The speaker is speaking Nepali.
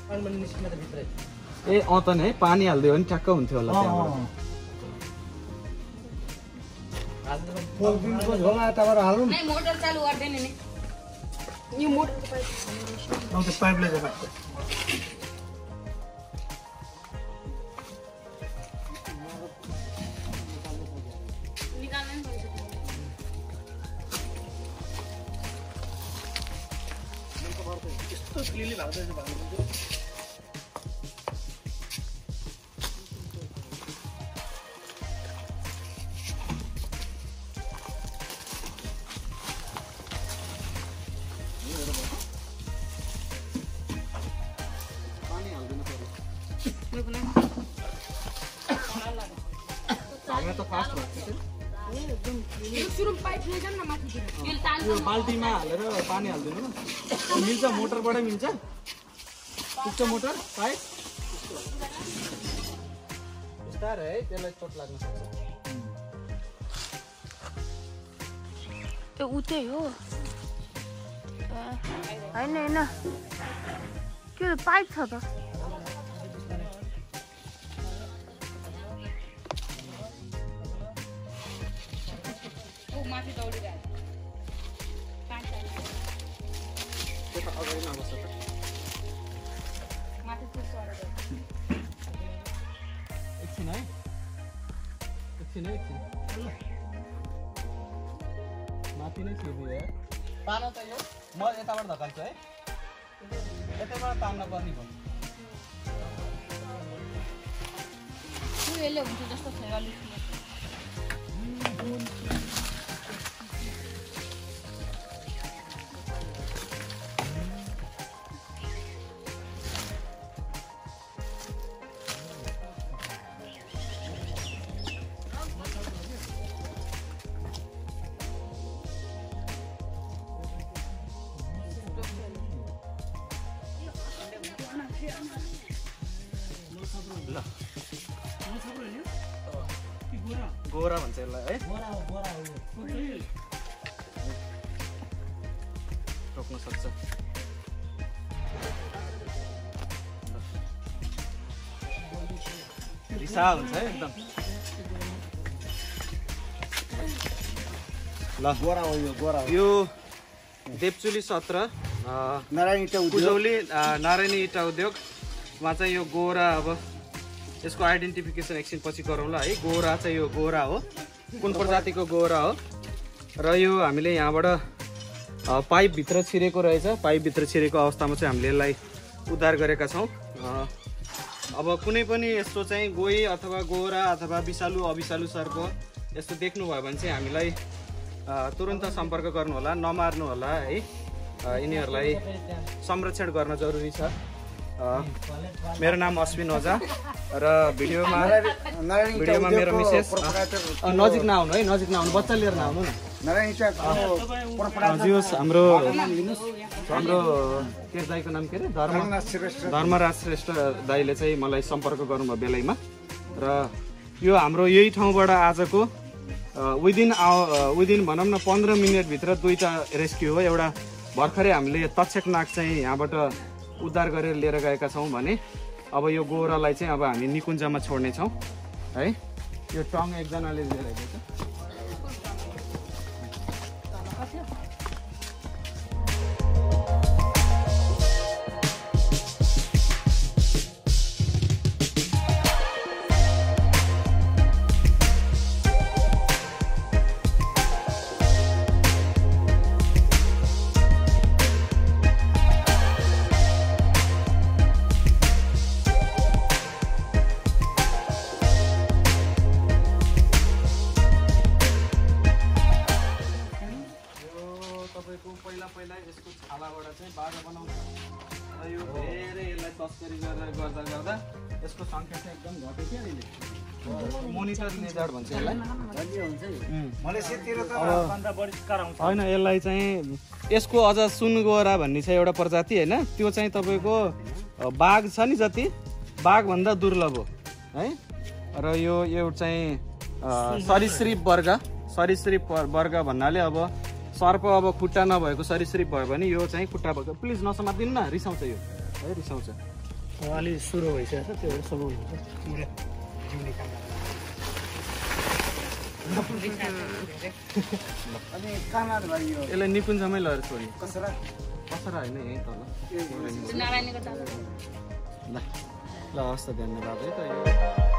ए अँ त नि पानी हाल्दियो भने ठ्याक्क हुन्थ्यो होला त्यहाँबाट मोटर चालू गर्दैन नि यो मोटर पाइपले जब बाल्टीमा हालेर पानी हाल्दिनु न मिल्छ मोटरबाटै मिल्छ पुग्छ मोटर पाइप बिस्तारै है त्यसलाई चोट लाग्न सक्छ त्यो उतै हो हैन हैन के पाइप छ त माथि दौडिरहेको एकछिन है एकछिन माथि नै छिर्दियो तान त यो म यताबाट धकाल्छु है यतैबाट तान्न पर्ने भयो यसले हुन्छ जस्तो छ अलिक गोरा भन्छ यसलाई है रोक्न सक्छ रिसा हुन्छ है एकदम ल गोरा हो यो देवचुली 17 पुजौली नारायणी इटा उद्योगमा चाहिँ यो गोरा अब यसको आइडेन्टिफिकेसन एकछिन पछि गरौँला है गोरा चाहिँ यो गोरा हो कुन प्रजातिको गोरा हो र यो हामीले यहाँबाट पाइपभित्र छिरेको रहेछ पाइपभित्र छिरेको अवस्थामा चाहिँ हामीले यसलाई उद्धार गरेका छौँ अब कुनै पनि यस्तो चाहिँ गोही अथवा गोरा अथवा विषालु अविषालु सर्प यस्तो देख्नुभयो भने चाहिँ हामीलाई तुरुन्त सम्पर्क गर्नुहोला नमार्नु होला है यिनीहरूलाई संरक्षण गर्न जरुरी छ मेरो नाम अश्विन ओझा र भिडियोमा मेरो मिसेस नजिक नआउनु है नजिक नआउनु बच्चा लिएर नआउनु न हाम्रो के दाईको नाम के अरे धर्मराज श्रेष्ठ दाईले चाहिँ मलाई सम्पर्क गर्नुभयो बेलैमा र यो हाम्रो यही ठाउँबाट आजको विदिन भनौँ न 15 मिनटभित्र 2टा रेस्क्यु हो एउटा भर्खरै हामीले तक्षक नाग चाहिँ यहाँबाट उद्धार गरेर लिएर गएका छौँ भने अब यो गोरालाई चाहिँ अब हामी निकुञ्जमा छोड्नेछौँ है यो टङ एकजनाले लिएर गएको छ पहिला यसको छालाबाट चाहिँ बाजा बनाउँछ र यो धेरै यसलाई तस्करी गर्दा यसको सङ्ख्या चाहिँ एकदम घट्यो क्या अहिले मोनिटर लेजर्ड भन्छ यसलाई होइन यसलाई चाहिँ यसको अझ सुनगोरा भन्ने छ एउटा प्रजाति होइन त्यो चाहिँ तपाईँको बाघ छ नि जति बाघभन्दा दुर्लभ हो है र यो एउटा चाहिँ सरीसृप वर्ग भन्नाले अब सर्प अब खुट्टा नभएको सरीसृप भयो भने यो चाहिँ खुट्टा भएको प्लिज नसमातिनु न रिसाउँछ यो है रिसाउँछ अलि सुरु भइसकेको छ त्यो सबै हुन्छ यसलाई निकुञ्जमै लगेर छोड्ने कसरा होइन यहीँ तल नारायणीको चालु ल हस् त धन्यवाद है त यो